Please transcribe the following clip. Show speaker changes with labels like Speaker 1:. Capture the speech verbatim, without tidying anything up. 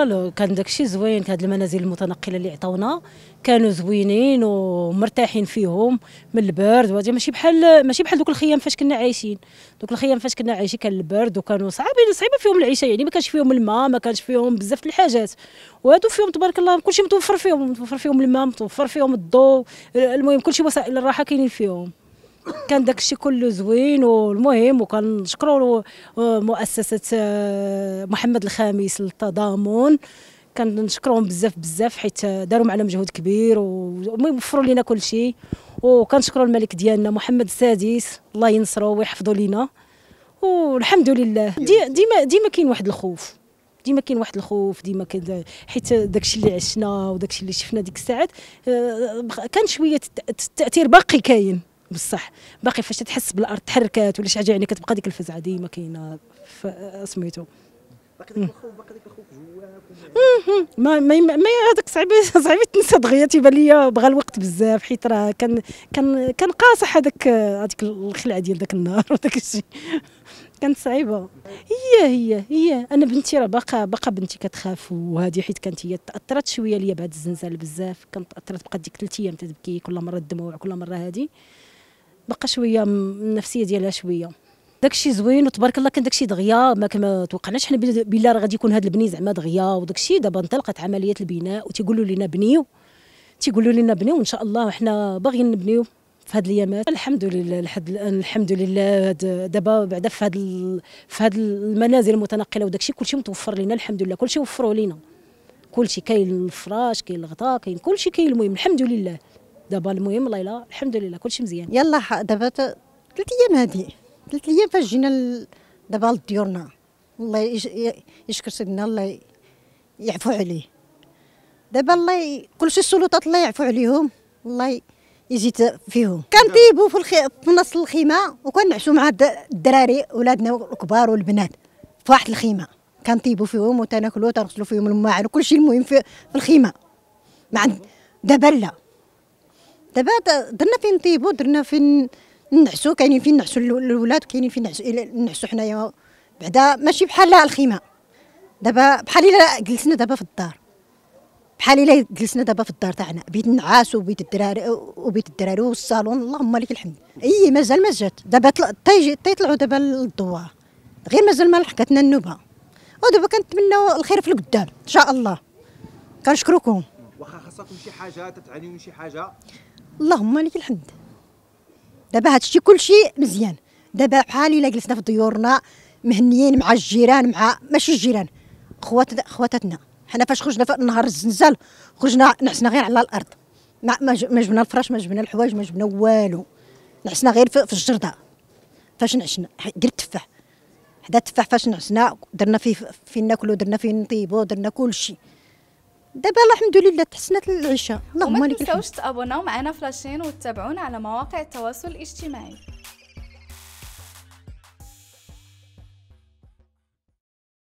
Speaker 1: لا كان داكشي زوين. هاد المنازل المتنقله اللي عطاونا كانوا زوينين ومرتاحين فيهم من البرد، وهذه ماشي بحال ماشي بحال دوك الخيام فاش كنا عايشين. دوك الخيام فاش كنا عايشين كان البرد وكانوا صعيبين صعيبه فيهم العيشه، يعني ما كانش فيهم الماء، ما كانش فيهم بزاف د الحاجات. وهادو فيهم تبارك الله كلشي متوفر فيهم، متوفر فيهم الماء، متوفر فيهم الضوء، المهم كلشي وسائل الراحه كاينين فيهم. كان داكشي كله زوين. والمهم وكنشكروا مؤسسه محمد الخامس للتضامن، كنشكرهم بزاف بزاف حيت داروا معنا مجهود كبير والمهم وفروا لنا كل شيء. وكنشكروا الملك ديالنا محمد السادس الله ينصرو ويحفظوا لينا. والحمد لله دي ديما ديما كاين واحد الخوف، ديما كاين واحد الخوف ديما كذا، حيت داكشي اللي عشنا وداكشي اللي شفنا ديك الساعات كان شويه التاثير باقي كاين بصح، باقي فاش تحس بالارض تحركات ولا شي حاجه يعني كتبقى ديك الفزعه ديما كاينه سميتو.
Speaker 2: باقي ديك الخوف باقي ديك الخوف جواك
Speaker 1: ما ما ما هذاك صعيب صعيب تنسى دغيا. تيبان ليا بغى الوقت بزاف حيت راه كان كان كان قاصح هذاك هذيك الخلعه ديال داك النهار وداك الشيء كانت صعيبه. هي هي هي انا بنتي راه باقا باقا بنتي كتخاف، وهذه حيت كانت هي تاثرت شويه ليا بهذا الزنزال بزاف، كانت تاثرت بقات ديك ثلاث ايام تبكي كل مره الدموع كل مره هذه بقى شويه النفسيه ديالها شويه. داكشي زوين وتبارك الله. كان داكشي دغيا ما كما توقعناش حنا بلا راه غادي يكون هذا البني زعما دغيا وداكشي. دابا انطلقت عمليه البناء وتيقولوا لنا بنيو، تيقولوا لنا بنيو وان شاء الله وحنا باغيين نبنيو في هذه الايامات. الحمد لله لحد الان الحمد لله. دابا بعدا في هذا في هذه المنازل المتنقله وداكشي كلشي متوفر لنا الحمد لله، كلشي وفروا لنا كلشي. كاين الفراش كاين الغطاء كاين كلشي كاين. المهم الحمد لله دابا المهم الله يلا الحمد لله كلشي مزيان.
Speaker 3: يلا دابا ثلاث ايام هذه ثلاث ايام فاش جينا دابا لديورنا، الله يشكر سيدنا الله يعفو عليه. دابا الله كلشي السلطات الله يعفو عليهم الله يزيد فيهم. كنطيبوا في الخي... في نص الخيمه وكنعسوا مع الدراري ولادنا الكبار والبنات في واحد الخيمه، كنطيبوا فيهم وتناكلوا وتغسلوا فيهم الماعن وكلشي المهم في, في الخيمه. مع دابا لا دابا درنا فين نطيبوا درنا فين نعسوا، كاينين فين نعسوا الاولاد وكاينين فين نعسوا حنايا بعدا ماشي بحال الخيمه. دابا بحال الا جلسنا دابا في الدار، بحال الا جلسنا دابا في الدار تاعنا بيت النعاس وبيت الدراري وبيت الدراري والصالون اللهم لك الحمد. اي مازال ما جات دابا تيجي تيطلعوا دابا للضوء غير مازال ما لحقتنا النوبه. ودابا كنتمناو الخير في القدام ان شاء الله. كنشكركم.
Speaker 2: واخا خاصكم شي حاجه تتعانيو من شي حاجه
Speaker 3: اللهم لك الحمد. دابا هادشي كلشي مزيان. دابا بحال الا جلسنا في ديورنا مهنيين مع الجيران مع ماشي الجيران خوات خواتاتنا. حنا فاش خرجنا في نهار الزنزال خرجنا نعسنا غير على الارض، ما ما جبنا الفراش ما جبنا الحوايج ما جبنا والو، نعسنا غير في, في الجرده. فاش نعسنا دير التفاح حدا التفاح فاش نعسنا درنا فيه فين ناكلو درنا فين نطيبو درنا كلشي. دابا الحمد لله تحسنت العيشه اللهم لك الحمد.
Speaker 4: وما تنساوش تابوناو معنا في لاشين وتتابعونا على مواقع التواصل الاجتماعي.